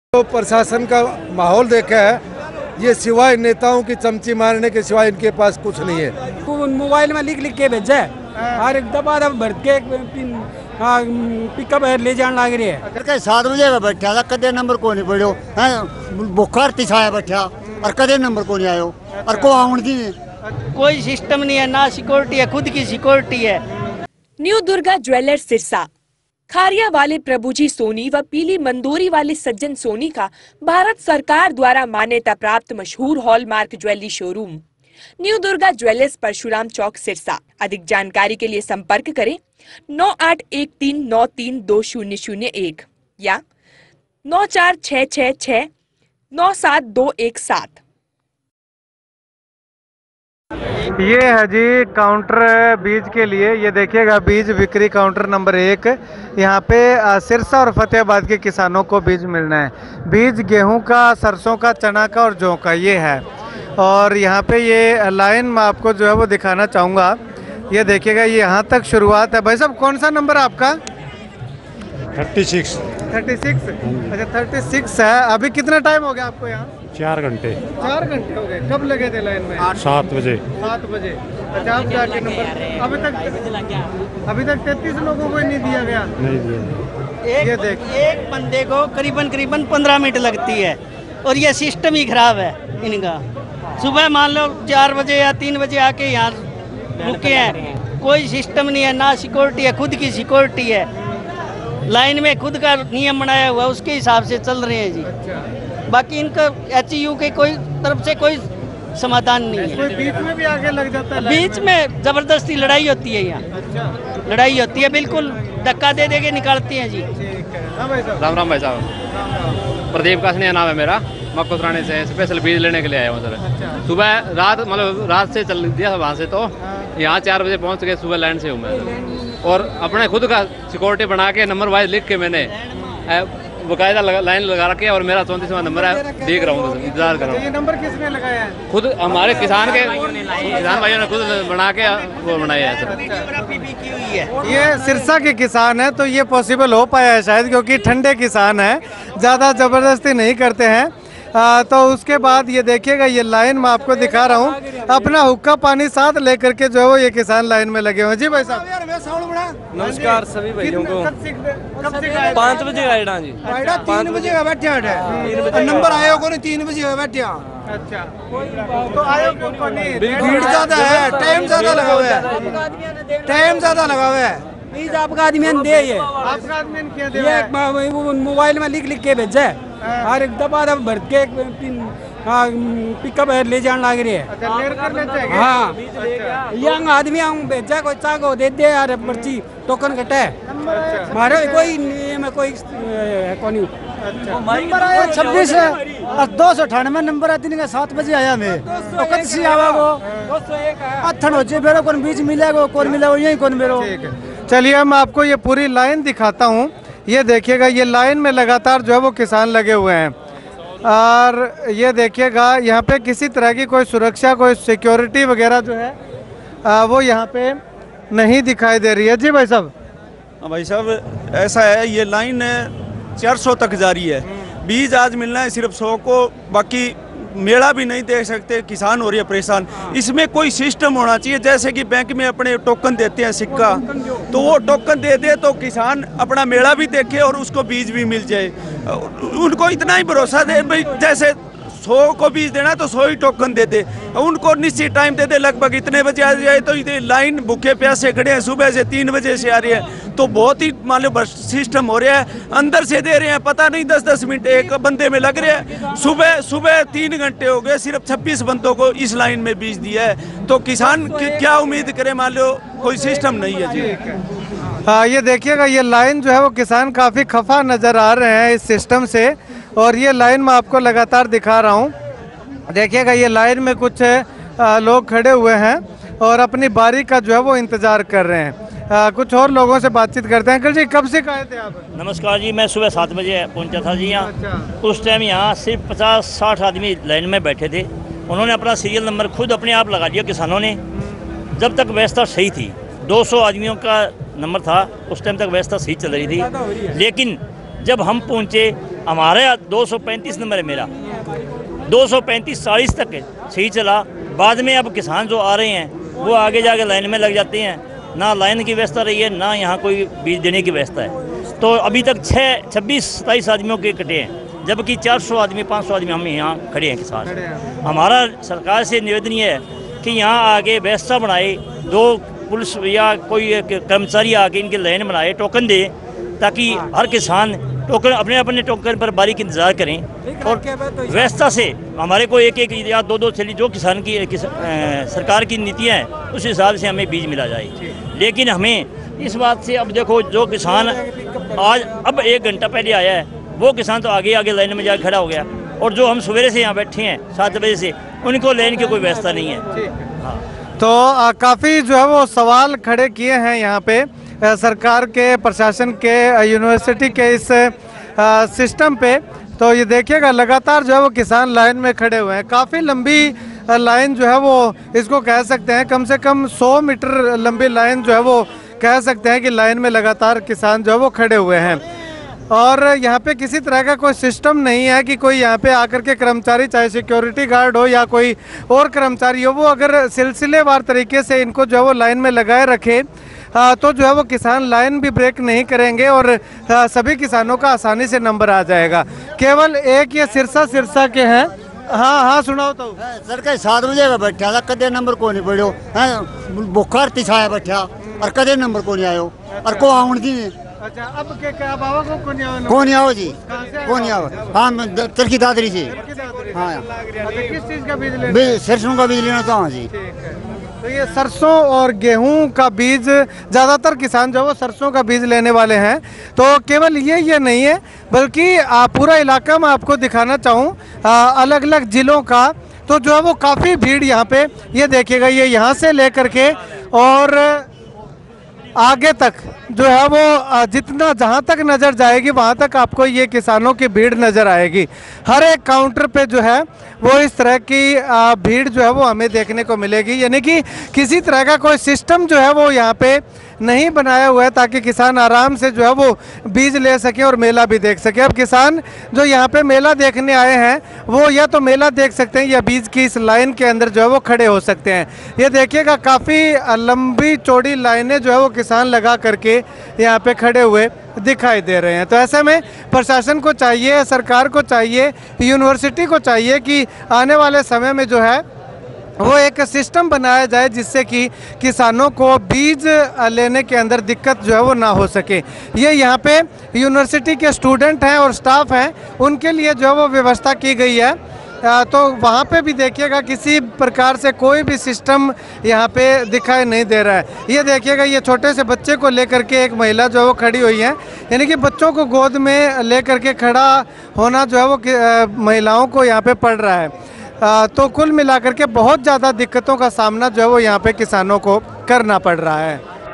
तो प्रशासन का माहौल देखा है, ये सिवाय नेताओं की चमची मारने के सिवाय इनके पास कुछ नहीं है। मोबाइल में लिख लिख के भेजा है और एक दबा भर के पिकअप ले जाने लग रही है। 7 बजे बैठा था, कदे नंबर को नहीं पड़ो, बुखार तिछाया बैठा और कदे नंबर को नहीं आयो और को आउन दी कोई सिस्टम नहीं है, ना सिक्योरिटी है, खुद की सिक्योरिटी है। न्यू दुर्गा ज्वेलर्स सिरसा, खारिया वाले प्रभुजी सोनी व पीली मंदोरी वाले सज्जन सोनी का भारत सरकार द्वारा मान्यता प्राप्त मशहूर hallmark jewellery showroom new Durga jewellers Parshuram Chowk Sirsa. अधिक जानकारी के लिए संपर्क करें 9813932001 या 9466697217। ये है जी काउंटर बीज के लिए। ये देखिएगा बीज बिक्री काउंटर नंबर 1। यहाँ पे सिरसा और फतेहाबाद के किसानों को बीज मिलना है। बीज गेहूं का, सरसों का, चना का और जौ का ये है। और यहाँ पे ये लाइन मैं आपको जो है वो दिखाना चाहूँगा। ये देखिएगा, ये यहाँ तक शुरुआत है। भाई साहब कौन सा नंबर है आपका? 36। अच्छा 36 है। अभी कितना टाइम हो गया आपको यहाँ? 4 घंटे। 4 घंटे हो गए। कब लगे थे लाइन में? 7 बजे। 7 बजे। अच्छा आप जाके नंबर अभी तक 33 लोगों को नहीं दिया गया। नहीं दिया। ये देख, एक बंदे को करीबन 15 मिनट लगती है और ये सिस्टम ही खराब है इनका। सुबह मान लो 4 बजे या 3 बजे आके यहाँ रुके हैं, कोई सिस्टम नहीं है, ना सिक्योरिटी है, खुद की सिक्योरिटी है। लाइन में खुद का नियम बनाया हुआ, उसके हिसाब से चल रहे हैं जी। बाकी इनका HU के कोई तरफ से कोई समाधान नहीं है। कोई बीच में भी आगे लग जाता है? बीच में जबरदस्ती लड़ाई होती है यहाँ। अच्छा। लड़ाई होती है, बिल्कुल धक्का दे दे के निकालती हैं जी। ठीक है। हाँ भाई साहब। राम राम भाई साहब। प्रदीप कासनिया नाम है मेरा। मक्कोसराने से स्पेशल बीज लेने के लिए आया हूँ सर। अच्छा। सुबह रात से चल दिया वहाँ से, तो यहाँ 4 बजे पहुँच गए। सुबह लाइन से हूँ मैं और अपने खुद का सिक्योरिटी बना के नंबर वाइज लिख के मैंने बाकायदा लाइन लगा रखी है और मेरा 34वां नंबर है। देख रहा हूँ, इंतजार कर रहा हूँ। ये नंबर किसने लगाया है? खुद हमारे किसान भाइयों ने खुद बना के वो बनाया है सर। ये सिरसा के किसान है तो ये पॉसिबल हो पाया है शायद, क्योंकि ठंडे किसान है, ज़्यादा ज़बरदस्ती नहीं करते हैं। तो उसके बाद ये देखिएगा, ये लाइन मैं आपको दिखा रहा हूँ। अपना हुक्का पानी साथ लेकर के जो है वो ये किसान लाइन में लगे हुए। जी भाई साहब नमस्कार सभी भाइयों को। 5 बजे आएगा जी। 3 बजे का बैठे नंबर आयो को नहीं, 3 बजे का बैठे। अच्छा तो आयो को नहीं, भीड़ ज्यादा है, टाइम ज्यादा लगा हुआ है, टाइम ज्यादा लगा हुआ है। बीज आपका आदमी दे, ये आपका आदमी क्या दे रहा है? ये मोबाइल में लिख लिख के भेजा है और एक दबा भर के पिकअप ले जाने लग रही है। अच्छा लेर कर लेते हैं? हाँ। अच्छा। यंग आदमी हम भेजा, कोई चाह को दे दे यार, पर्ची टोकन कटा है हमारे, कोई नियम है कोई नहीं। नंबर आया 26 और 298 नंबर आती नहीं। 7 बजे आया मैं तो कद से आवा गो अथन हो जे बेरो कौन बीच मिलेगा, कौन मिलेगा यही कौन बेरो। ठीक है, चलिए मैं आपको ये पूरी लाइन दिखाता हूँ। ये देखिएगा, ये लाइन में लगातार जो है वो किसान लगे हुए हैं और ये देखिएगा यहाँ पे किसी तरह की कोई सुरक्षा, कोई सिक्योरिटी वगैरह जो है वो यहाँ पे नहीं दिखाई दे रही है। जी भाई साहब। भाई साहब ऐसा है, ये लाइन 400 तक जारी है। बीज आज मिलना है सिर्फ 100 को, बाकी मेला भी नहीं देख सकते, किसान हो रही है परेशान। इसमें कोई सिस्टम होना चाहिए, जैसे कि बैंक में अपने टोकन देते हैं सिक्का, तो वो टोकन दे दे तो किसान अपना मेला भी देखे और उसको बीज भी मिल जाए। उनको इतना ही भरोसा दे भाई, जैसे 100 को बीज देना तो 100 ही टोकन दे दे, उनको निश्चित टाइम दे दे, लगभग इतने बजे आ जाए। तो ये लाइन भूखे प्यासे खड़े हैं, सुबह से 3 बजे से आ रही है, तो बहुत ही मान लो सिस्टम हो रहा है। अंदर से दे रहे हैं, पता नहीं 10-10 मिनट एक बंदे में लग रहे हैं। सुबह 3 घंटे हो गए, सिर्फ 26 बंदों को इस लाइन में बीज दिया है, तो किसान क्या उम्मीद करे? मान लो कोई सिस्टम नहीं है जी। हाँ ये देखिएगा, ये लाइन जो है वो किसान काफ़ी खफा नज़र आ रहे हैं इस सिस्टम से और ये लाइन मैं आपको लगातार दिखा रहा हूँ। देखिएगा ये लाइन में कुछ लोग खड़े हुए हैं और अपनी बारी का जो है वो इंतज़ार कर रहे हैं। कुछ और लोगों से बातचीत करते हैं। अंकल जी कब से आए थे आप? नमस्कार जी, मैं सुबह 7 बजे पहुंचा था जी यहाँ। अच्छा। उस टाइम यहाँ सिर्फ 50-60 आदमी लाइन में बैठे थे। उन्होंने अपना सीरियल नंबर खुद अपने आप लगा दिया किसानों ने। जब तक व्यवस्था सही थी, 200 आदमियों का नंबर था, उस टाइम तक व्यवस्था सही चल रही थी। लेकिन जब हम पहुँचे हमारे 235 नंबर है मेरा, 235-40 तक सही चला। बाद में अब किसान जो आ रहे हैं वो आगे जाके लाइन में लग जाते हैं, ना लाइन की व्यवस्था रही है, ना यहाँ कोई बीज देने की व्यवस्था है। तो अभी तक 26-27 आदमियों के कटे हैं, जबकि 400 आदमी 500 आदमी हम यहाँ खड़े हैं किसान। हमारा सरकार से निवेदन ये है कि यहाँ आगे व्यवस्था बनाए, 2 पुलिस या कोई कर्मचारी आके इनके लाइन बनाए, टोकन दे, ताकि हर किसान टोकन अपने टोकन पर बारी का इंतज़ार करें। और व्यवस्था से हमारे को एक या 2 थैली जो किसान की सरकार की नीतियाँ हैं उस हिसाब से हमें बीज मिला जाए। लेकिन हमें इस बात से, अब देखो जो किसान आज अब 1 घंटा पहले आया है वो किसान तो आगे लाइन में जाकर खड़ा हो गया, और जो हम सवेरे से यहाँ बैठे हैं 7 बजे से, उनको लाइन की कोई व्यवस्था नहीं है। तो काफ़ी जो है वो सवाल खड़े किए हैं यहाँ पे सरकार के, प्रशासन के, यूनिवर्सिटी के इस सिस्टम पे। तो ये देखिएगा लगातार जो है वो किसान लाइन में खड़े हुए हैं। काफ़ी लंबी लाइन जो है वो इसको कह सकते हैं, कम से कम 100 मीटर लंबी लाइन जो है वो कह सकते हैं कि लाइन में लगातार किसान जो है वो खड़े हुए हैं। और यहाँ पे किसी तरह का कोई सिस्टम नहीं है कि कोई यहाँ पे आकर के कर्मचारी, चाहे सिक्योरिटी गार्ड हो या कोई और कर्मचारी हो, वो अगर सिलसिलेवार तरीके से इनको जो है वो लाइन में लगाए रखे तो जो है वो किसान लाइन भी ब्रेक नहीं करेंगे और सभी किसानों का आसानी से नंबर आ जाएगा। केवल एक ये सिरसा के हैं। हाँ सुनाओ तो सर के 7 बजे का बैठा था, कदे नंबर को नहीं पड़ो, बुखार तिछाया बैठा और कदे नंबर को नहीं आयो और को आउण दी। अच्छा, अब क्या बाबा को कौन आओ जी, कौन आओ? हाँ, तरकी दादरी से। हाँ, किस चीज़ का बीज सरसों का बीज लेना चाहूँ जी। तो ये सरसों और गेहूं का बीज ज़्यादातर किसान जो वो सरसों का बीज लेने वाले हैं। तो केवल ये नहीं है, बल्कि पूरा इलाका मैं आपको दिखाना चाहूँ अलग अलग ज़िलों का। तो जो है वो काफ़ी भीड़ यहाँ पे, ये देखिएगा, ये यहाँ से लेकर के और आगे तक जो है वो जितना जहाँ तक नज़र जाएगी वहाँ तक आपको ये किसानों की भीड़ नज़र आएगी। हर एक काउंटर पे जो है वो इस तरह की भीड़ जो है वो हमें देखने को मिलेगी। यानी कि किसी तरह का कोई सिस्टम जो है वो यहाँ पे नहीं बनाया हुआ है ताकि किसान आराम से जो है वो बीज ले सके और मेला भी देख सके। अब किसान जो यहाँ पे मेला देखने आए हैं वो या तो मेला देख सकते हैं या बीज की इस लाइन के अंदर जो है वो खड़े हो सकते हैं। ये देखिएगा, काफ़ी लंबी चौड़ी लाइनें जो है वो किसान लगा करके यहाँ पे खड़े हुए दिखाई दे रहे हैं। तो ऐसे में प्रशासन को चाहिए, सरकार को चाहिए, यूनिवर्सिटी को चाहिए कि आने वाले समय में जो है वो एक सिस्टम बनाया जाए जिससे कि किसानों को बीज लेने के अंदर दिक्कत जो है वो ना हो सके। ये यहाँ पे यूनिवर्सिटी के स्टूडेंट हैं और स्टाफ हैं, उनके लिए जो है वो व्यवस्था की गई है। तो वहाँ पे भी देखिएगा किसी प्रकार से कोई भी सिस्टम यहाँ पे दिखाई नहीं दे रहा है। ये देखिएगा, ये छोटे से बच्चे को लेकर के एक महिला जो है वो खड़ी हुई है, यानी कि बच्चों को गोद में लेकर के खड़ा होना जो है वो महिलाओं को यहाँ पे पड़ रहा है। तो कुल मिलाकर के बहुत ज़्यादा दिक्कतों का सामना जो है वो यहाँ पे किसानों को करना पड़ रहा है।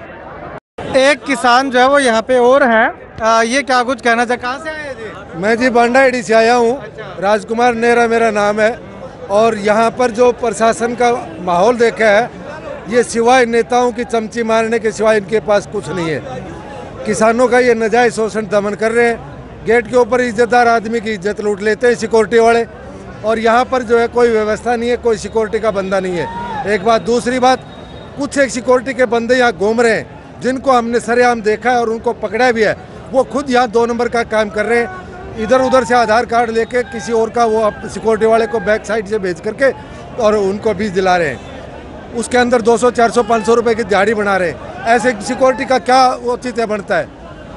एक किसान जो है वो यहाँ पे और है, ये क्या कुछ कहना चाहे, कहाँ से आए जी? मैं जी बांडाईडी से आया हूँ। राजकुमार नेहरा मेरा नाम है। और यहाँ पर जो प्रशासन का माहौल देखा है, ये सिवाय नेताओं की चमची मारने के सिवाय इनके पास कुछ नहीं है। किसानों का ये नाजायज शोषण दमन कर रहे हैं। गेट के ऊपर इज्जतदार आदमी की इज्जत लूट लेते हैं सिक्योरिटी वाले, और यहाँ पर जो है कोई व्यवस्था नहीं है, कोई सिक्योरिटी का बंदा नहीं है। एक बात। दूसरी बात, कुछ एक सिक्योरिटी के बंदे यहाँ घूम रहे हैं जिनको हमने सरेआम देखा है और उनको पकड़ा भी है। वो खुद यहाँ 2 नंबर का काम कर रहे हैं, इधर उधर से आधार कार्ड लेके किसी और का वो सिक्योरिटी वाले को बैक साइड से भेज करके और उनको बीज दिला रहे हैं। उसके अंदर 200, 400, 500 रुपये की दिहाड़ी बना रहे हैं। ऐसे सिक्योरिटी का क्या औचित्य बनता है?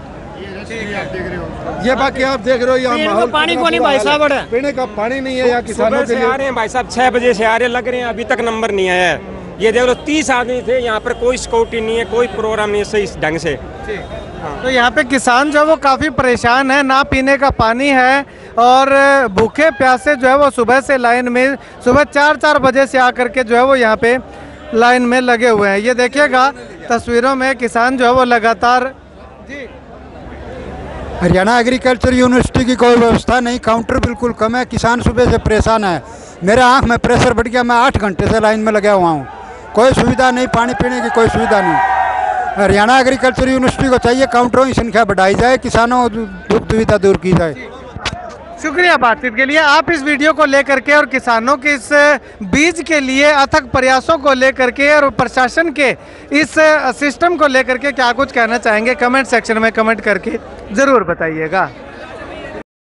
ये बाकी आप देख रहे हो यहाँ माहौल, पानी को नहीं भाई साहब, पीने का पानी नहीं है यहाँ किसानों के लिए। आ रहे हैं भाई साहब, 6 बजे से आ रहे, लग रहे हैं अभी तक नंबर नहीं आया है। ये देख लो 30 आदमी थे यहाँ पर, कोई सिक्योरिटी नहीं है, कोई प्रोग्राम नहीं है सही ढंग से। तो यहाँ पे किसान जो है वो काफ़ी परेशान है, ना पीने का पानी है और भूखे प्यासे जो है वो सुबह से लाइन में, सुबह 4 बजे से आकर के जो है वो यहाँ पे लाइन में लगे हुए हैं। ये देखिएगा तस्वीरों में किसान जो है वो लगातार। जी, हरियाणा एग्रीकल्चर यूनिवर्सिटी की कोई व्यवस्था नहीं, काउंटर बिल्कुल कम है, किसान सुबह से परेशान है। मेरे आंख में प्रेशर बढ़ गया, मैं 8 घंटे से लाइन में लगा हुआ हूँ। कोई सुविधा नहीं, पानी पीने की कोई सुविधा नहीं। हरियाणा एग्रीकल्चर यूनिवर्सिटी को चाहिए काउंटरों की संख्या बढ़ाई जाए, किसानों दुख दुविधा दूर की जाए। शुक्रिया बातचीत के लिए। आप इस वीडियो को लेकर के और किसानों के इस बीज के लिए अथक प्रयासों को लेकर के और प्रशासन के इस सिस्टम को लेकर के क्या कुछ कहना चाहेंगे, कमेंट सेक्शन में कमेंट करके ज़रूर बताइएगा।